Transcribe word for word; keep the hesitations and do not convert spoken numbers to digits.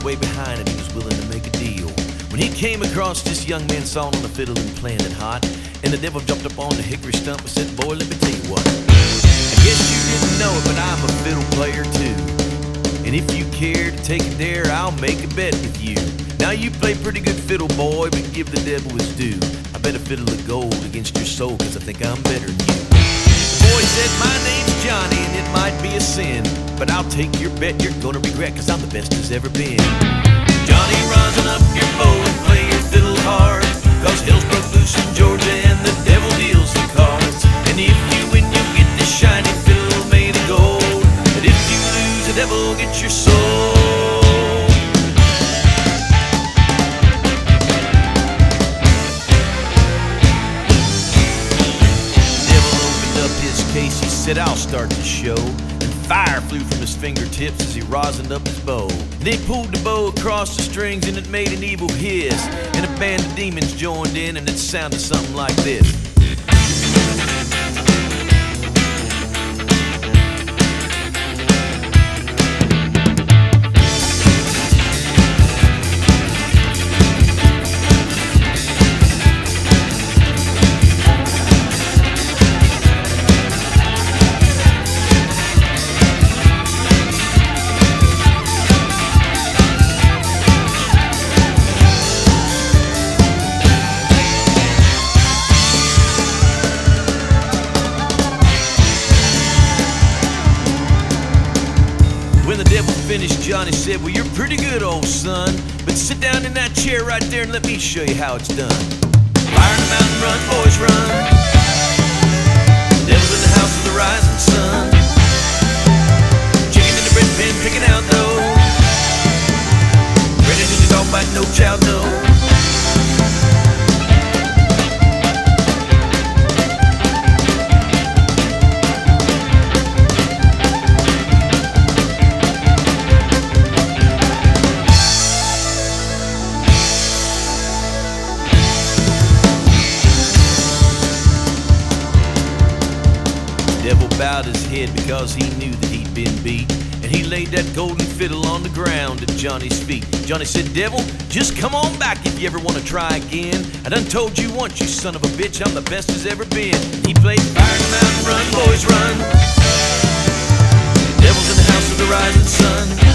way behind and he was willing to make a deal. When he came across this young man sawing on the fiddle and playing it hot, and the devil jumped up on the hickory stump and said, boy, let me tell you what. I guess you didn't know it, but I'm a fiddle player too. And if you care to take a dare, I'll make a bet with you. Now you play pretty good fiddle, boy, but give the devil his due. I bet a fiddle of gold against your soul, cause I think I'm better than you. The boy said, my name's Johnny, and it might be a sin, but I'll take your bet you're gonna regret, cause I'm the best there's ever been. Johnny, rosin up your bow and play your fiddle hard, cause hell's broke loose in Georgia and the devil deals the cards. And if you win, you get this shiny fiddle made of gold, but if you lose, the devil gets your soul. He said, I'll start the show, and fire flew from his fingertips as he rosined up his bow. Then he pulled the bow across the strings and it made an evil hiss, and a band of demons joined in and it sounded something like this. When the devil finished, Johnny said, well, you're pretty good, old son, but sit down in that chair right there and let me show you how it's done. Fire in the mountain, run, boys, run. The devil's in the house of the rising sun. Chicken in the bread pan, picking out dough. Ready to the dog bite, no child, no. Devil bowed his head because he knew that he'd been beat, and he laid that golden fiddle on the ground at Johnny's feet. Johnny said, devil, just come on back if you ever want to try again. I done told you once, you son of a bitch, I'm the best there's ever been. He played Fire in the Mountain, run, boys, run. The devil's in the house of the rising sun.